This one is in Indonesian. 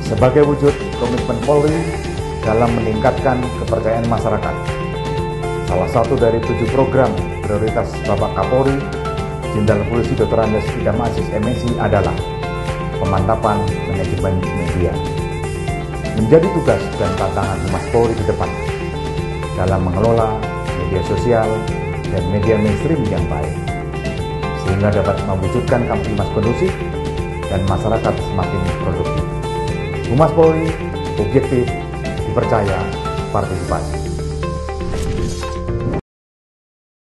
sebagai wujud komitmen Polri dalam meningkatkan kepercayaan masyarakat. Salah satu dari 7 program prioritas Bapak Kapolri, Jenderal Polisi Dr. Andes Idam Aziz MSI adalah pemantapan manajemen media. Menjadi tugas dan tantangan Humas Polri ke depan dalam mengelola media sosial dan media mainstream yang baik, sehingga dapat mewujudkan Kamtibmas kondusif dan masyarakat semakin produktif. Humas Polri, objektif, dipercaya, partisipasi.